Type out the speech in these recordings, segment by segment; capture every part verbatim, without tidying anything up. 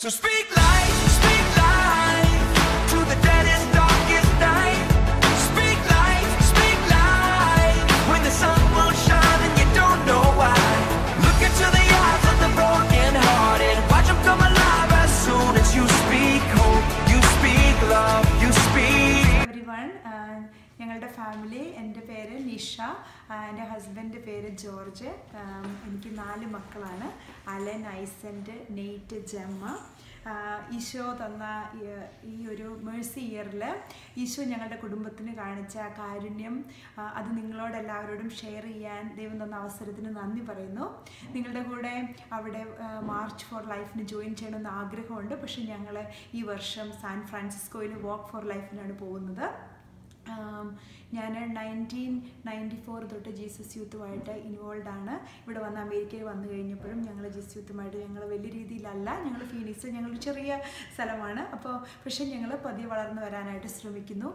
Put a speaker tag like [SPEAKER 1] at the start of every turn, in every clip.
[SPEAKER 1] So speak life, speak life to the deadest, darkest night. Speak life, speak life when the sun won't shine and you don't know why. Look into the eyes of the broken hearted, watch them come alive as soon as you speak hope, you speak love, you speak.
[SPEAKER 2] Everyone, uh, ഞങ്ങളുടെ family, എൻ്റെ പേര് നിഷ, എൻ്റെ husband പേര് George. എനിക്ക് നാല് മക്കളാണ്, Allen, ഐസൻറ്റ്, നെയ്റ്റ്, ജമ്മ. Isho തന്ന ഈ ഒരു മേഴ്സി ഇയറിൽ ഈശോ ഞങ്ങളുടെ കുടുംബത്തിന് കാണിച്ച കാരുണ്യം, അത് നിങ്ങളോടെല്ലാവരോടും ഷെയർ ചെയ്യാൻ ദൈവം തന്ന അവസരത്തിന് നന്ദി പറയുന്നു. നിങ്ങളുടെ കൂടെ അവിടെ മാർച്ച് ഫോർ ലൈഫിന് ജോയിൻ ചെയ്യണമെന്ന് ആഗ്രഹമുണ്ട്. പക്ഷേ ഞങ്ങൾ ഈ വർഷം സാൻ ഫ്രാൻസിസ്കോയിൽ വാക്ക് ഫോർ ലൈഫിനാണ് പോകുന്നത്. ഞാൻ നയൻറ്റീൻ നയൻറ്റി ഫോർ തൊട്ട് ജീസസ് യൂത്തുമായിട്ട് ഇൻവോൾവ് ആണ്. ഇവിടെ വന്ന് അമേരിക്കയിൽ വന്നു കഴിഞ്ഞപ്പോഴും ഞങ്ങൾ ജീസസ് യൂത്തുമായിട്ട് ഞങ്ങൾ വലിയ രീതിയിലല്ല, ഞങ്ങൾ ഫീനിക്സ് ഞങ്ങൾ ചെറിയ സ്ഥലമാണ്. അപ്പോൾ പക്ഷേ ഞങ്ങൾ പതിയെ വളർന്നു വരാനായിട്ട് ശ്രമിക്കുന്നു.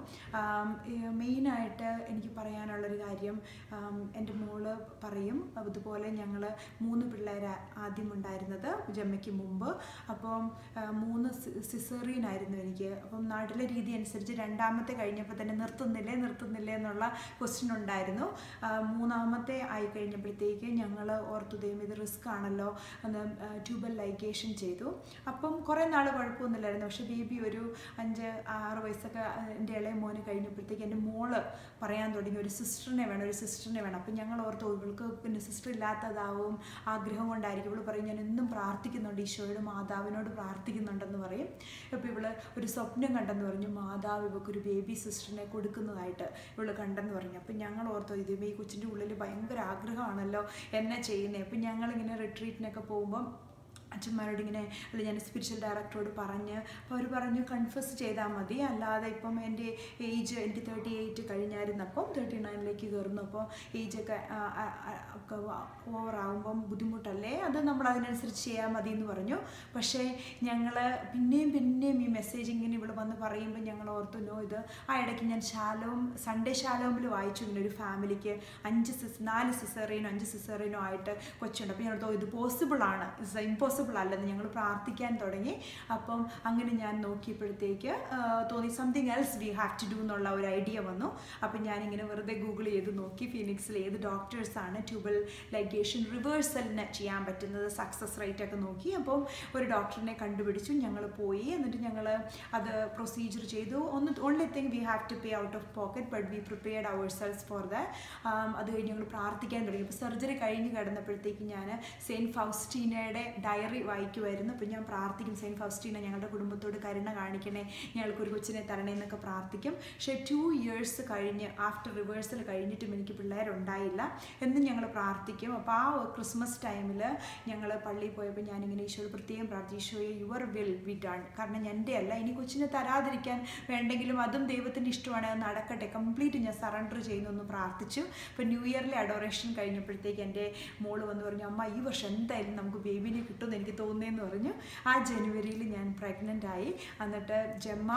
[SPEAKER 2] മെയിനായിട്ട് എനിക്ക് പറയാനുള്ളൊരു കാര്യം, എൻ്റെ മോള് പറയും അതുപോലെ ഞങ്ങൾ മൂന്ന് പിള്ളേർ ആദ്യം ഉണ്ടായിരുന്നത് ജമ്മയ്ക്ക് മുമ്പ്. അപ്പം മൂന്ന് സിസേറിയനായിരുന്നു എനിക്ക്. അപ്പം നാട്ടിലെ രീതി അനുസരിച്ച് രണ്ടാമത്തെ കഴിഞ്ഞപ്പോൾ തന്നെ നിർത്തുന്നില്ലേ നിർത്തുന്നില്ലേ എന്നുള്ള ക്വസ്റ്റ്യൻ ഉണ്ടായിരുന്നു. മൂന്നാമത്തെ ആയി കഴിഞ്ഞപ്പോഴത്തേക്ക് ഞങ്ങൾ ഓർത്തു ദൈവം ഇത് റിസ്ക് ആണല്ലോ എന്ന് ട്യൂബൽ ലൈഗേഷൻ ചെയ്തു. അപ്പം കുറേ നാൾ കുഴപ്പമൊന്നുമില്ലായിരുന്നു. പക്ഷേ ബേബി ഒരു അഞ്ച് ആറ് വയസ്സൊക്കെ എൻ്റെ ഇളയ മോന് കഴിഞ്ഞപ്പോഴത്തേക്ക് എൻ്റെ മോള് പറയാൻ തുടങ്ങി ഒരു സിസ്റ്ററിനെ വേണം ഒരു സിസ്റ്ററിനെ വേണം. അപ്പം ഞങ്ങൾ ഓർത്തു ഇവൾക്ക് പിന്നെ സിസ്റ്റർ ഇല്ലാത്തതാവും ആഗ്രഹം കൊണ്ടായിരിക്കും. ഇവൾ പറയും ഞാൻ എന്നും പ്രാർത്ഥിക്കുന്നുണ്ട്, ഈശോയോട് മാതാവിനോട് പ്രാർത്ഥിക്കുന്നുണ്ടെന്ന് പറയും. അപ്പോൾ ഇവൾ ഒരു സ്വപ്നം കണ്ടെന്ന് പറഞ്ഞു, മാതാവ് ഇവൾക്കൊരു ബേബി സിസ്റ്ററിനെ കൊടുക്കുന്നതായിട്ട് ഇവൾ കണ്ടെന്ന് പറഞ്ഞു. അപ്പം ഞങ്ങൾ ഓർത്തോ ഇത് ഈ കൊച്ചിൻ്റെ ഉള്ളിൽ ഭയങ്കര ആഗ്രഹമാണല്ലോ എന്നെ ചെയ്യുന്നത്. അപ്പം ഞങ്ങളിങ്ങനെ റിട്രീറ്റിനൊക്കെ പോകുമ്പം അച്ഛന്മാരോട് ഇങ്ങനെ അല്ല ഞാൻ സ്പിരിച്വൽ ഡയറക്ടറോട് പറഞ്ഞ് അപ്പോൾ അവർ പറഞ്ഞു കൺഫസ് ചെയ്താൽ മതി, അല്ലാതെ ഇപ്പം എൻ്റെ ഏജ് എനിക്ക് തേർട്ടി എയ്റ്റ് കഴിഞ്ഞായിരുന്നപ്പം തേർട്ടി നയനിലേക്ക് കയറുന്നു. അപ്പോൾ ഏജൊക്കെ ഒക്കെ ഓവറാകുമ്പം ബുദ്ധിമുട്ടല്ലേ, അത് നമ്മൾ അതിനനുസരിച്ച് ചെയ്യാൻ മതി എന്ന് പറഞ്ഞു. പക്ഷേ ഞങ്ങൾ പിന്നെയും പിന്നെയും ഈ മെസ്സേജ് ഇങ്ങനെ ഇവിടെ വന്ന് പറയുമ്പോൾ ഞങ്ങൾ ഓർത്തു നോ ഇത് ആ ഇടയ്ക്ക് ഞാൻ ശാലവും സൺഡേ ശാലോമിൽ വായിച്ചു ഇങ്ങനെ ഒരു ഫാമിലിക്ക് അഞ്ച് സിസ് നാല് സിസേറിയനോ അഞ്ച് സിസേറിയനോ ആയിട്ട് കൊച്ചുണ്ട്. അപ്പോൾ ഞങ്ങൾ ഇത് പോസിബിളാണ്, ഇറ്റ്സ് ഇമ്പോസിബിൾ അല്ലെന്ന് ഞങ്ങൾ പ്രാർത്ഥിക്കാൻ തുടങ്ങി. അപ്പം അങ്ങനെ ഞാൻ നോക്കിയപ്പോഴത്തേക്ക് തോന്നി something else we have to do എന്നുള്ള ഒരു ഐഡിയ വന്നു. അപ്പം ഞാനിങ്ങനെ വെറുതെ ഗൂഗിൾ ചെയ്ത് നോക്കി ഫീനിക്സിൽ ഏത് ഡോക്ടേഴ്സാണ് ട്യൂബൽ ലൈഗേഷൻ റിവേഴ്സലിന് ചെയ്യാൻ പറ്റുന്നത്, സക്സസ് റേറ്റ് ഒക്കെ നോക്കി. അപ്പം ഒരു ഡോക്ടറിനെ കണ്ടുപിടിച്ചു, ഞങ്ങൾ പോയി. എന്നിട്ട് ഞങ്ങൾ അത് പ്രൊസീജിയർ ചെയ്തു. ഒന്ന് only thing we have to pay out of pocket but we prepared our cells for the. അത് കഴിഞ്ഞ് ഞങ്ങൾ പ്രാർത്ഥിക്കാൻ തുടങ്ങി. അപ്പോൾ സർജറി കഴിഞ്ഞ് കിടന്നപ്പോഴത്തേക്ക് ഞാൻ സെയിൻറ്റ് ഫൗസ്റ്റീനയുടെ ഡയറി വായിക്കുമായിരുന്നു. അപ്പോൾ ഞാൻ പ്രാർത്ഥിക്കും, സെയിൻറ്റ് ഫൗസ്റ്റീന ഞങ്ങളുടെ കുടുംബത്തോട് കരുണ കാണിക്കണേ, ഞങ്ങൾക്കൊരു കൊച്ചിനെ തരണേ എന്നൊക്കെ പ്രാർത്ഥിക്കും. പക്ഷേ ടു ഇയേഴ്സ് കഴിഞ്ഞ് ആഫ്റ്റർ റിവേഴ്സൽ കഴിഞ്ഞിട്ടും എനിക്ക് പിള്ളേരുണ്ടായില്ല എന്നും ഞങ്ങൾ പ്രാർത്ഥിക്കും. അപ്പോൾ ആ ക്രിസ്മസ് ടൈമിൽ ഞങ്ങൾ പള്ളിയിൽ പോയപ്പോൾ ഞാനിങ്ങനെ ഈശോയോട് പ്രത്യേകം പ്രാർത്ഥിച്ചു, ഈശോയെ യുവർ വിൽ ബി ഡൺ, കാരണം എൻ്റെ അല്ല ഇനി കൊച്ചിനെ തരാതിരിക്കാൻ വേണ്ടെങ്കിലും അതും ദൈവത്തിൻ്റെ ഇഷ്ടമാണ്, അത് നടക്കട്ടെ, കംപ്ലീറ്റ് ഞാൻ സറണ്ടർ ചെയ്യുന്നു എന്ന് പ്രാർത്ഥിച്ചു. അപ്പോൾ ന്യൂ ഇയറിലെ അഡോറേഷൻ കഴിഞ്ഞപ്പോഴത്തേക്ക് എൻ്റെ മോള് വന്ന് പറഞ്ഞു അമ്മ ഈ വർഷം എന്തായാലും നമുക്ക് ബേബിനെ കിട്ടുമെന്ന് എനിക്ക് തോന്നുന്നതെന്ന് പറഞ്ഞു. ആ ജനുവരിയിൽ ഞാൻ പ്രഗ്നൻ്റ് ആയി. എന്നിട്ട് ജമ്മ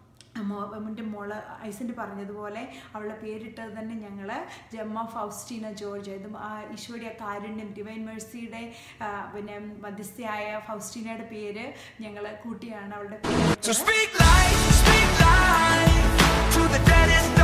[SPEAKER 2] മോ എൻ്റെ മോള് ഐസൻറ്റ് പറഞ്ഞതുപോലെ അവളുടെ പേരിട്ടത് തന്നെ ഞങ്ങൾ ജമ്മ ഫൗസ്റ്റീന ജോർജ്. ഇതും ആ ഈശോയുടെ കാരുണ്യം ഡിവൈൻ മേഴ്സിയുടെ പിന്നെ മധ്യസ്ഥയായ ഫൗസ്റ്റീനയുടെ പേര് ഞങ്ങൾ കൂട്ടിയാണ് അവളുടെ പേര്.